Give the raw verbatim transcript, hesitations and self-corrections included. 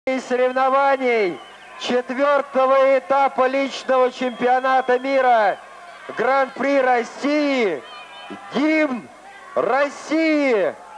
соревнований четвертого этапа личного чемпионата мира Гран-при России гимн России.